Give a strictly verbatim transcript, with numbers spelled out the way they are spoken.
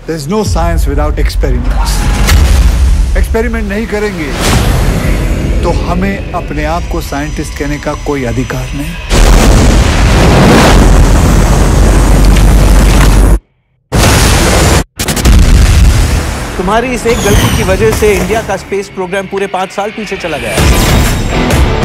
There's no science without experiments. Experiment नहीं करेंगे तो हमें अपने आप को साइंटिस्ट कहने का कोई अधिकार नहीं। तुम्हारी इस एक गलती की वजह से इंडिया का स्पेस प्रोग्राम पूरे पांच साल पीछे चला गया है।